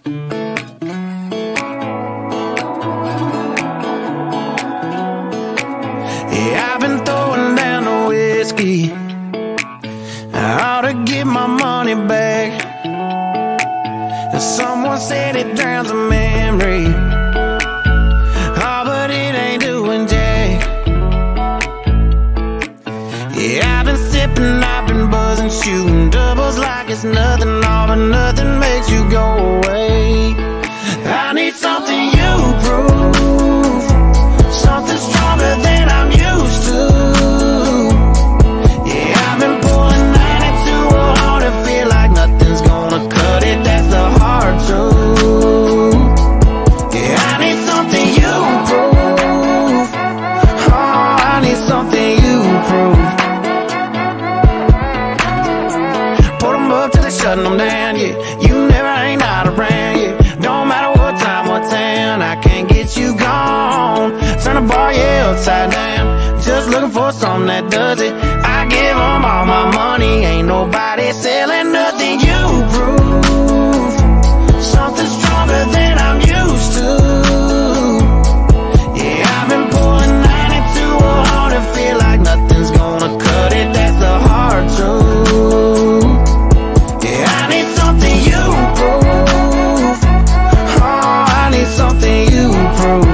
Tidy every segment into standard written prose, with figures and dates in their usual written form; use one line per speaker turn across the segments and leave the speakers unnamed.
Yeah, I've been throwing down the whiskey. I ought to get my money back. And someone said it drowns a memory. Oh, but it ain't doing jack. Yeah, I've been sippin', I've been buzzin', shootin' doubles like it's nothing. All but nothing makes you go away. I need something you prove, something stronger than I'm used to. Yeah, I've been pulling 92 hard to feel like nothing's gonna cut it. That's the hard truth. Yeah, I need something you prove. Oh, I need something you prove. Put them up till they're shutting them down, yeah. You never ain't out around, yeah. Don't matter what time, what town, I can't get you gone. Turn the bar, yeah, upside down. Just looking for something that does it. I give them all my money, ain't nobody selling nothing. You prove something stronger than I'm used to. Yeah, I've been pulling 92 hard to feel like nothing's gonna cut it. That's the hard truth. Yeah, I need something you prove. Oh, I need something you prove.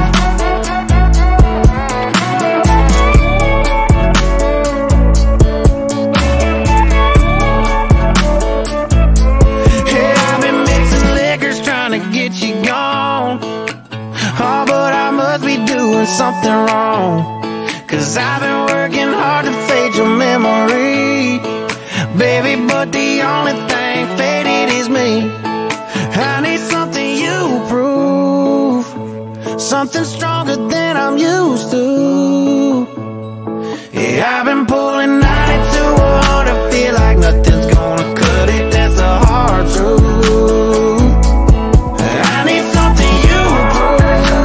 Something wrong, 'cause I've been working hard to fade your memory, baby, but the only thing faded is me. I need something you prove, something stronger than I'm used to. Yeah, I've been pulling 92 hard to feel like nothing's gonna cut it. That's the hard truth. I need something you prove.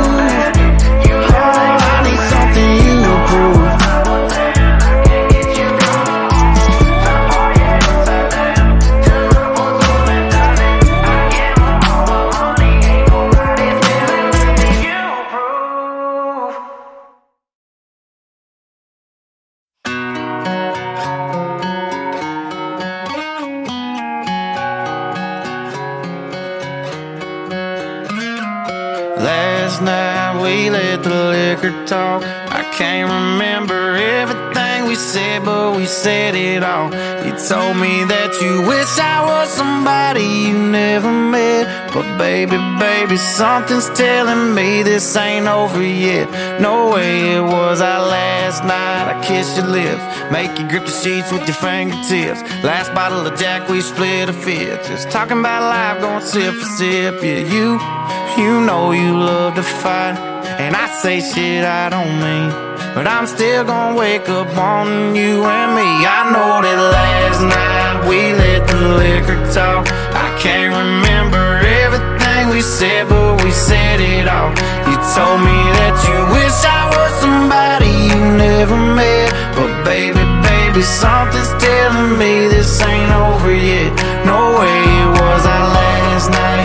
Last night we let the liquor talk. I can't remember everything we said, but we said it all. You told me that you wish I was somebody you never met. But baby, baby, something's telling me this ain't over yet. No way it was our last night. I kissed your lips, make you grip the sheets with your fingertips. Last bottle of Jack, we split a fifth. Just talking about life, going sip for sip. Yeah, you know you love to fight, and I say shit I don't mean, but I'm still gonna wake up wanting you and me. I know that last night we let the liquor talk. I can't remember everything we said, but we said it all. You told me that you wish I was somebody you never met. But baby, baby, something's telling me this ain't over yet. No way it was our last night.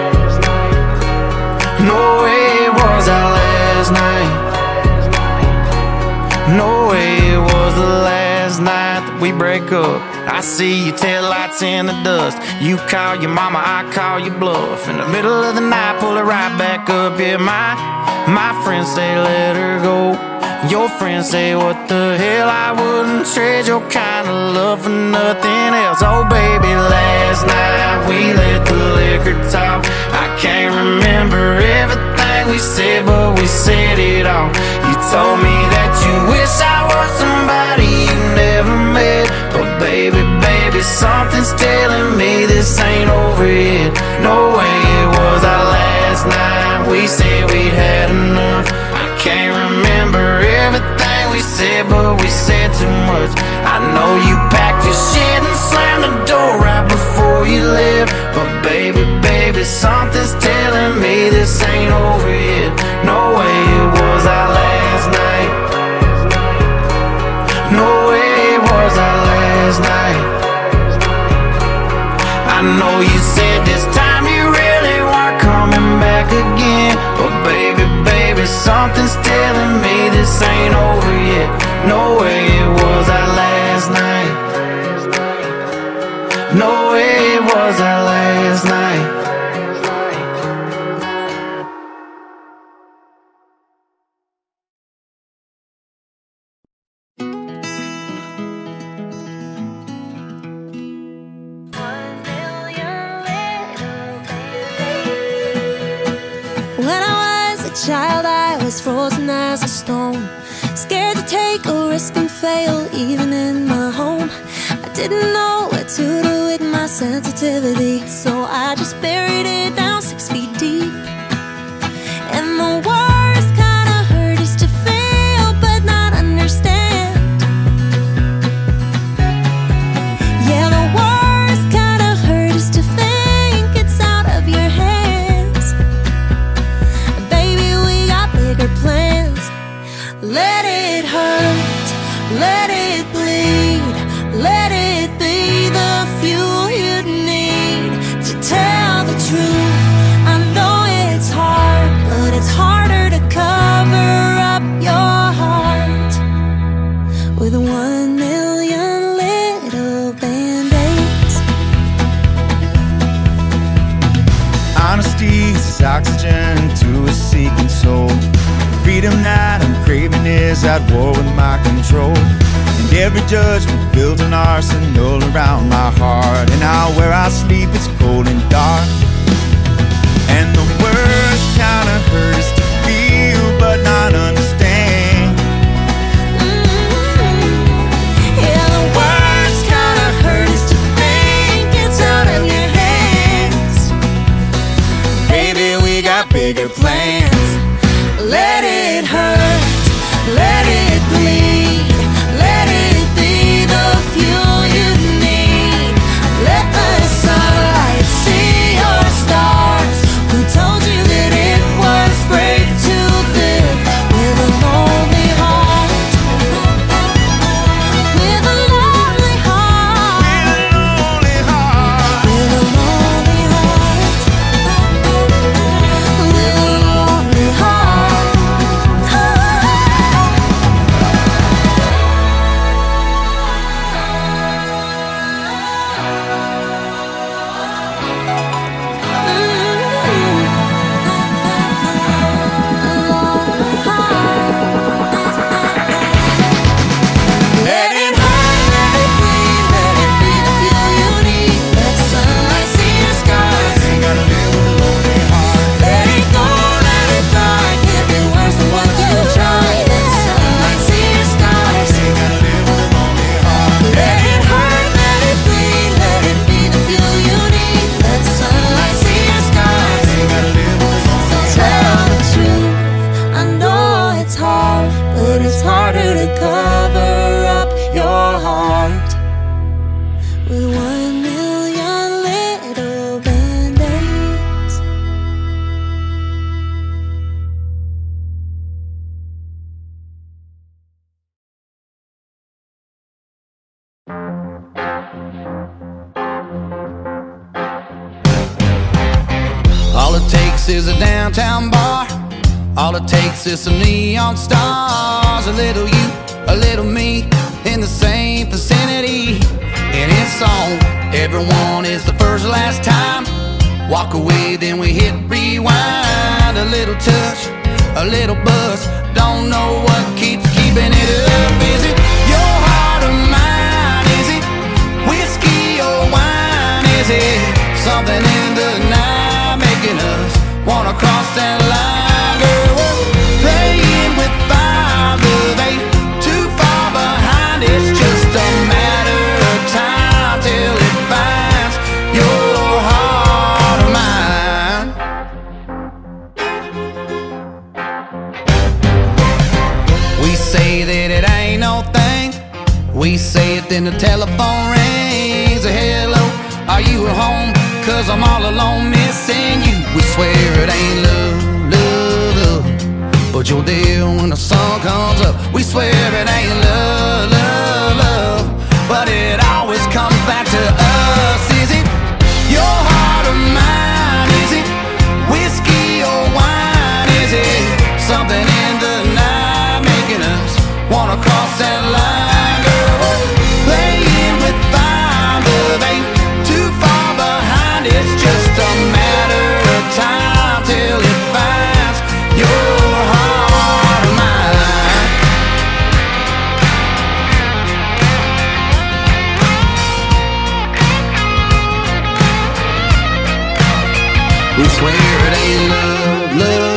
No way it was our last night. No way it was the last night that we break up. I see your taillights in the dust. You call your mama, I call your bluff. In the middle of the night, pull it right back up. Yeah, my friends say let her go. Your friends say what the hell, I wouldn't trade your kind of love for nothing else. Oh baby, last night we let the liquor talk. I can't remember everything we said, but we said it all. You told me that you wish I was somebody you never met. But baby, baby, something's telling me this ain't over yet. No way it was our last night. We said we'd had enough. I can't remember everything we said, but we said too much. I know you packed your shit and slammed the door right before you left. But baby, baby, something's telling me this ain't over yet. No way it was our last night. No way it was our last night. I know you said this time you really weren't this ain't over yet. No way it was that last night. No way it was that last night.
When I was a child, I was frozen as a stone, scared to take a risk and fail, even in my home. I didn't know what to do with my sensitivity, so I just buried it down 6 feet deep. And the worst kind of hurt is to feel but not understand. Yeah, the worst kind of hurt is to think it's out of your hands. Baby, we got bigger plans. Let it hurt, let it bleed, let it be the fuel you need to tell the truth. I know it's hard, but it's harder to cover up your heart with 1,000,000 little band-aids.
Honesty is oxygen to a seeking soul. Freedom that I'm craving is at war with my control. And every judgment built an arsenal around my heart. And now where I sleep it's cold and dark. And the worst kind of hurt is to feel but not understand.
Yeah, the worst kind of hurt is to think it's out of your hands.
Baby, we got bigger plans.
Let it hurt, let it bleed, let it be the fuel you need. Let the sunlight see your stars. Who told you that it was brave to live with a lonely heart? With a lonely heart. With a lonely heart. With a lonely heart. Let it hurt, let it bleed, let it be the fuel you need. Let the sunlight see your scars.
Ain't gotta live with a lonely heart.
Let it go, let it die. Can't be worse than what you tried. Let the sunlight see your scars.
Ain't gotta live with a lonely heart.
Let it hurt, let it bleed, let it be the fuel you need. Let the sunlight see your scars.
Ain't gotta live with a lonely heart.
Tell the truth, I know it's hard, but it's harder to cover up your heart with 1,000,000 little band-aids.
All it takes is a downtown bar. All it takes is some neon stars. A little you, a little me, in the same vicinity. And it's on, everyone is the first last time. Walk away, then we hit rewind. A little touch, a little buzz. Don't know what keeps keeping it up. Is it your heart or mine? Is it whiskey or wine? Is it something in the night making us wanna cross that line? Girl, we're playing with fire, love ain't too far behind. It's just a matter of time till it finds your heart or mine. We say that it ain't no thing. We say it, then the telephone rings. Hello, are you at home? 'Cause I'm all alone missing you. We swear it ain't love, love, love, but you're there when the sun comes up. We swear it ain't love, love, love, but it always comes back to us. Is it your heart or mine? Is it whiskey or wine? Is it something in the night making We swear it ain't love, love.